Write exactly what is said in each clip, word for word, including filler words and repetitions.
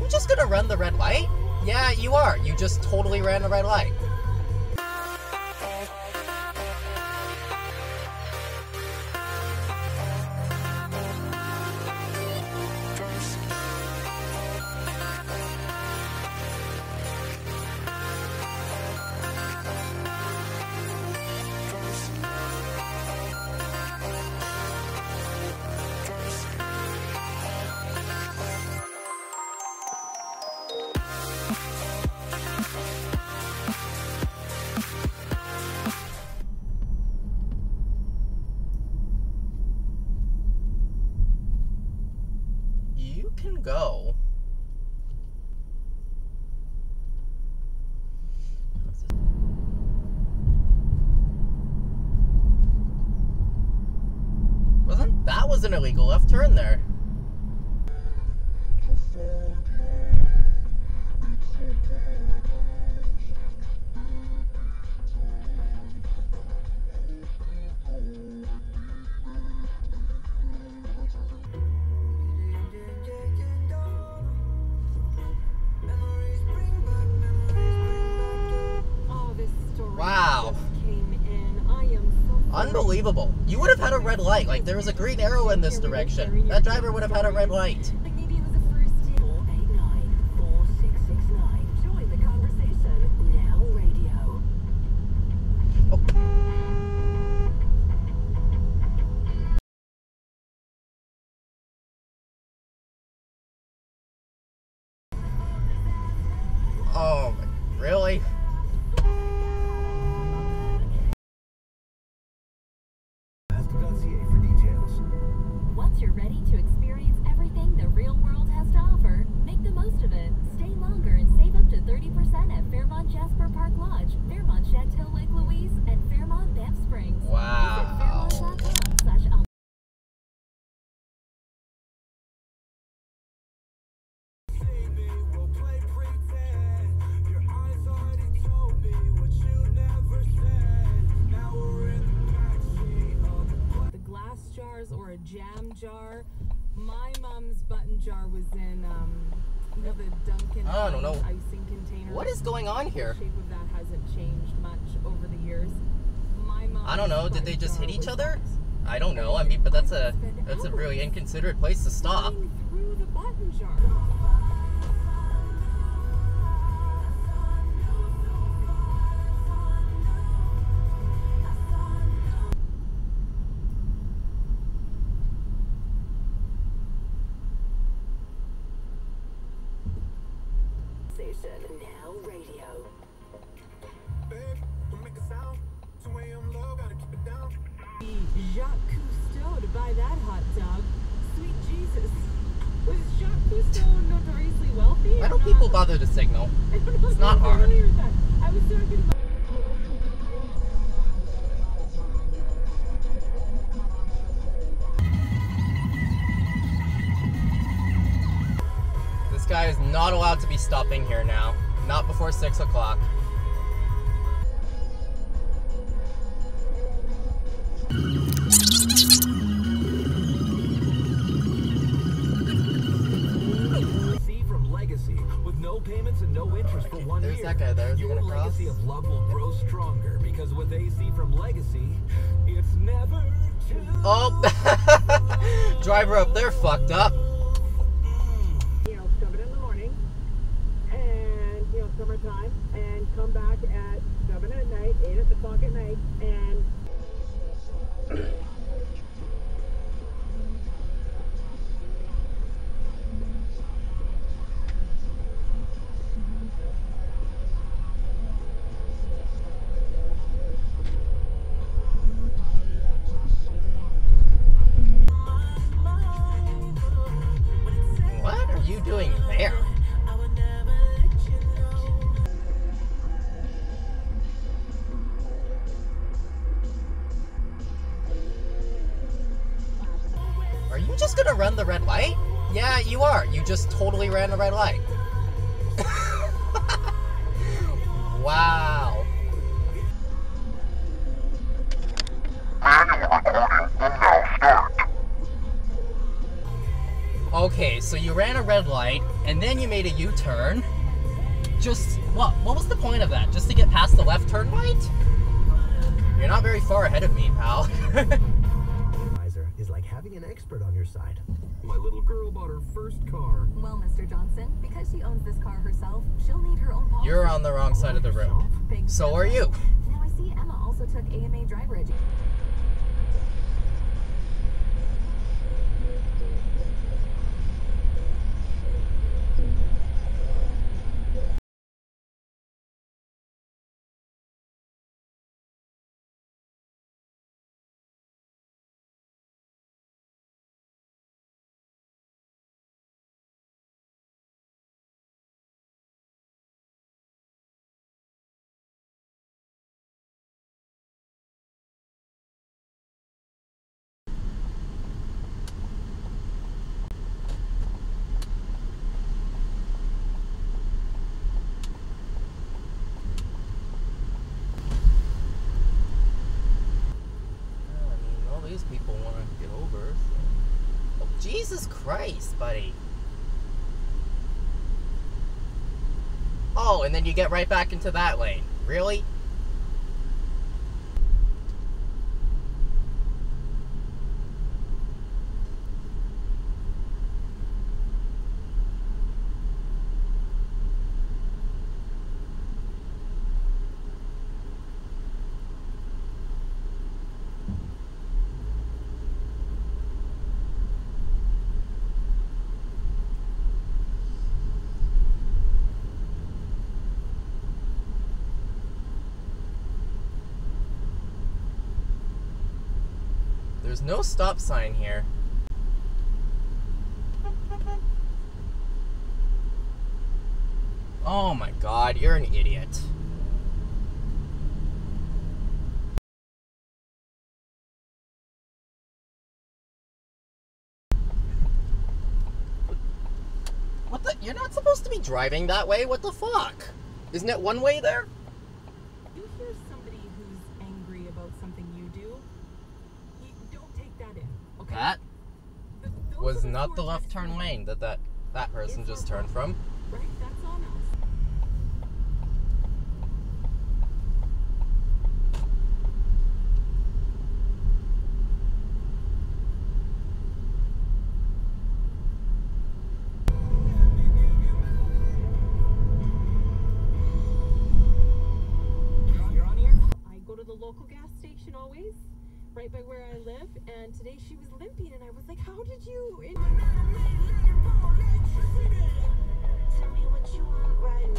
you just gonna run the red light? Yeah, you are. You just totally ran the red light. Can go. Wasn't that was an illegal left turn there? Wow. Unbelievable. You would have had a red light. Like, there was a green arrow in this direction. That driver would have had a red light. Like maybe it was the first four eight nine, four six six nine. Join the conversation. Now radio. Oh. Oh, really? Once you're ready to experience everything the real world has to offer, make the most of it. Stay longer and save up to thirty percent at Fairmont Jasper Park Lodge, Fairmont Chateau Lake Louise, and Fairmont Banff Springs. Wow. Visit fairmont dot com slash Alberta. Or a jam jar. My mom's button jar was in um, you know, the Dunkin' I don't know. icing container. What is going on here? The shape of that hasn't changed much over the years. My mom's I don't know. Did they just hit each was other? that. I don't know. I mean, but that's a that's a really inconsiderate place to stop. Through the button jar. Now radio. Jacques Cousteau to buy that hot dog. Sweet Jesus. Was Jacques Cousteau notoriously wealthy? Why don't people bother to signal? I don't know. It's not hard. With that. I was talking about. This guy is not allowed to be stopping here now. Not before six o'clock. See from Legacy with no payments and no interest for one There's year. that guy there. Is he Your gonna cross? legacy of love will grow stronger because with A C from Legacy, it's never too. Oh, driver up there fucked up. You know, seven in the morning, and you know, summertime, and come back at seven at night, eight o'clock at night, and. What are you doing there? Are you just gonna run the red light? Yeah, you are. You just totally ran the red light. Wow. Manual recording will now start. Okay, so you ran a red light, and then you made a U-turn. Just, what? What was the point of that? Just to get past the left turn light? You're not very far ahead of me, pal. Is like having an expert on your side. My little girl bought her first car. Well, Mister Johnson, because she owns this car herself, she'll need her own policy. You're on the wrong side of the road. Big So are you. Now I see Emma also took A M A driver education. People want to get over. So. Oh, Jesus Christ, buddy. Oh, and then you get right back into that lane. Really? There's no stop sign here. Oh my God, you're an idiot. What the? You're not supposed to be driving that way. What the fuck? Isn't it one way there? You hear somebody who's angry about something you do, you don't take that in, okay? That Th- those was are the not the scores left next turn to lane that that, that person It's just our turned from. Right? That's on us. You're on here? I go to the local gas station always, right by where I live, and today she was limping, and I was like, how did you... Tell me what you want right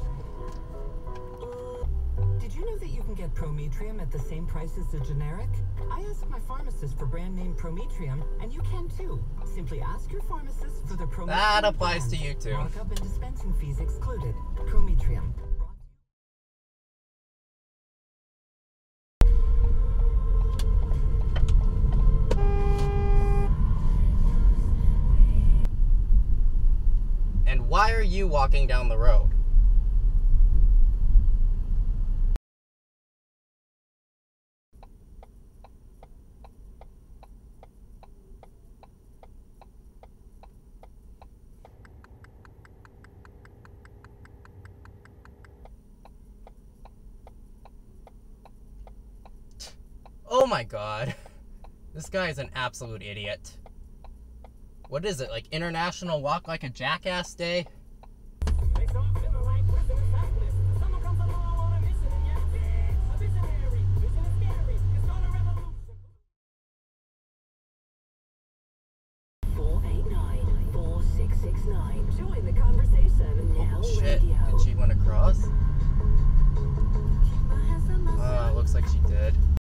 now. Did you know that you can get Prometrium at the same price as the generic? I asked my pharmacist for brand name Prometrium, and you can too. Simply ask your pharmacist for the Prometrium. That applies brand. to you too. Markup and dispensing fees excluded. Prometrium. And why are you walking down the road? Oh my God. This guy is an absolute idiot. What is it, like International Walk Like a Jackass Day? four eight nine, four six six nine. Join the conversation. Now Oh shit, radio. did she want to cross? Uh, looks like she did.